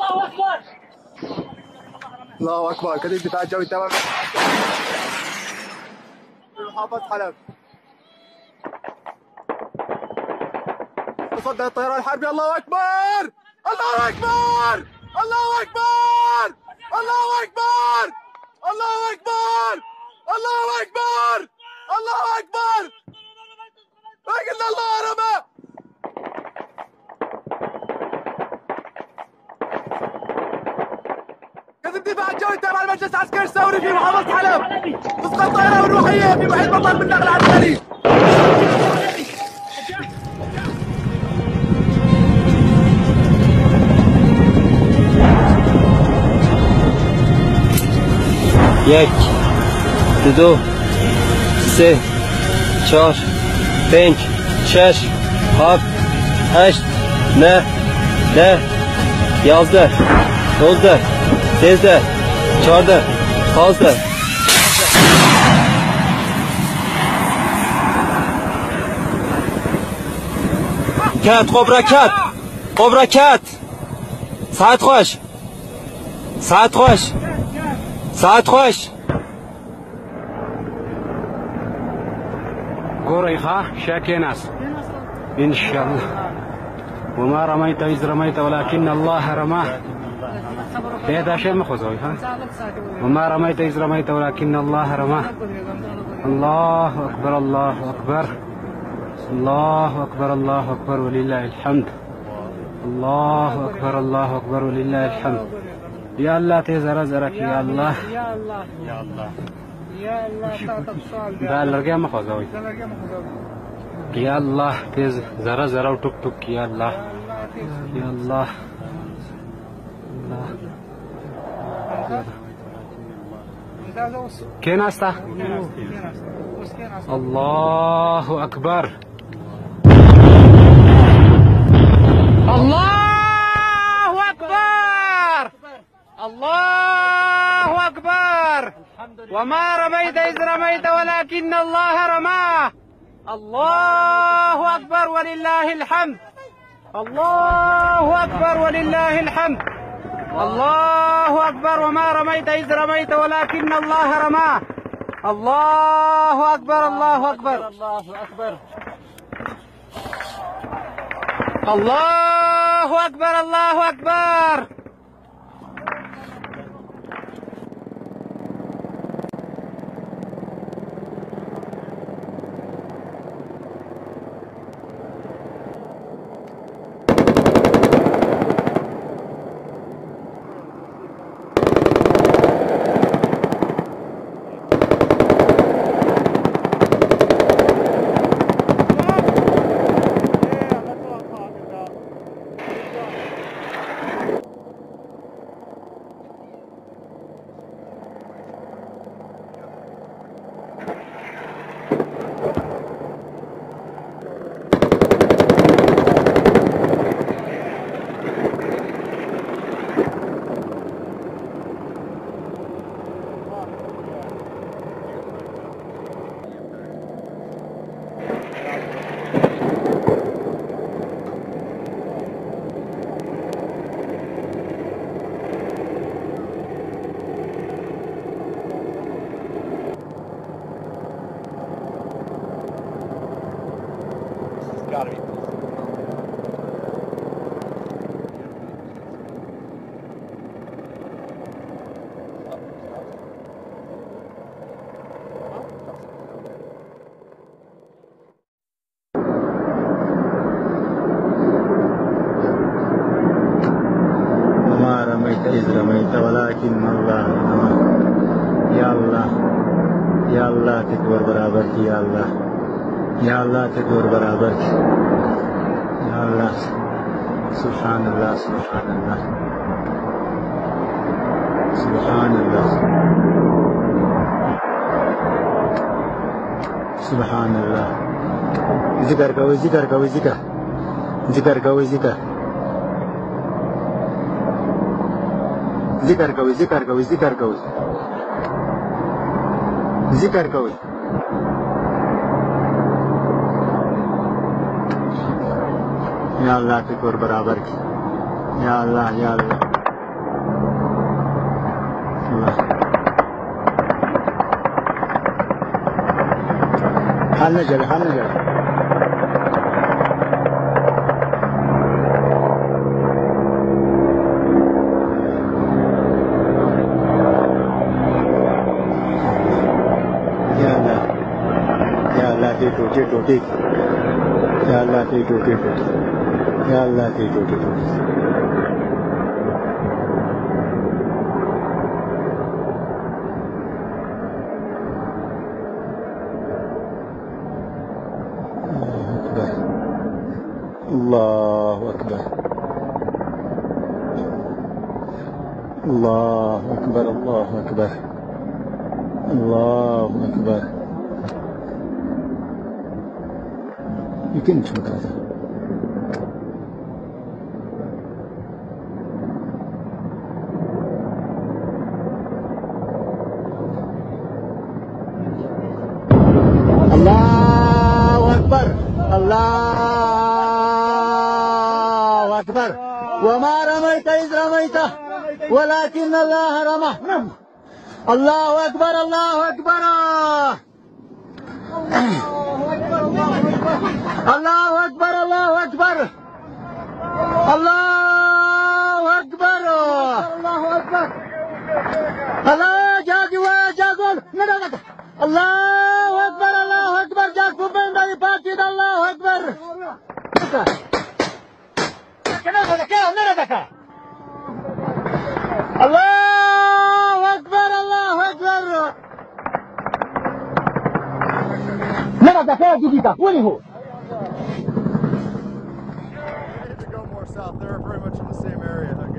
الله اكبر. كتيبة الدفاع الجوي تمام محافظة حلب. تصدى الطيران الحربي. الله اكبر الله اكبر الله اكبر الله اكبر الله اكبر الله اكبر الله اكبر. قلنا الله رمى. كتيبة الدفاع الجوي تابع المجلس العسكري الثوري في محافظة حلب. تسقط طائرة روحية في محيط مطار بالنقل العسكري. یک دو سه چهار پنج شش هفت هشت نه ده 11 12 13 14 15 کت قبره کت قبره کت ساعت خوش ساعت خوش ساعت خوش. قريخة شاكيناس إن شاء الله. وما رميت إذ رميت ولكن الله رماه. هذا شيء مخزوي ها. وما رميت إذ رميت ولكن الله رماه. الله أكبر الله أكبر الله أكبر الله أكبر ولله الحمد. الله أكبر الله أكبر ولله الحمد. يا الله تزرع زرك يا الله يا الله يا الله يا الله. ده الرجال مخزوي. يا الله تز زرع زرع وتك تك يا الله يا الله الله. كين أستا؟ الله أكبر الله أكبر الله أكبر. وما رميت إذ رميت ولكن الله رماه. الله أكبر ولله الحمد. الله أكبر ولله الحمد. الله أكبر. وما رميت إذ رميت ولكن الله رماه. الله أكبر الله أكبر الله أكبر الله أكبر الله أكبر. Gotta be. وما رميت إذ رميت ولكن الله رمى. يا الله يا الله تكبر برابرك يا الله يا الله تكبر برابرك يا الله. سبحان الله سبحان الله سبحان الله سبحان الله. ذكر قوي ذكر قوي ذكر ذكر قوي ذكر ذكر قوي ذكر قوي ذكر قوي ذكر قوي. يا الله تكبر برابرك يا الله يا الله الله حالنا جري حالنا جري يا الله يا الله تيتو تيتو تيتو يا الله تيتو تيتو يا الله تيتو تيتو الله أكبر الله أكبر الله أكبر الله أكبر يمكن تشوف هذا الله أكبر الله أكبر وما رميت إذ رميت ولكن الله رمى الله أكبر الله أكبر الله أكبر الله أكبر الله أكبر الله أكبر الله جاكي وجاكول ندلك الله أكبر الله أكبر جاكو بين داي باتيد الله أكبر الله أكبر الله أكبر ندلك يا جديدة وين هو To go more south, they're very much in the same area.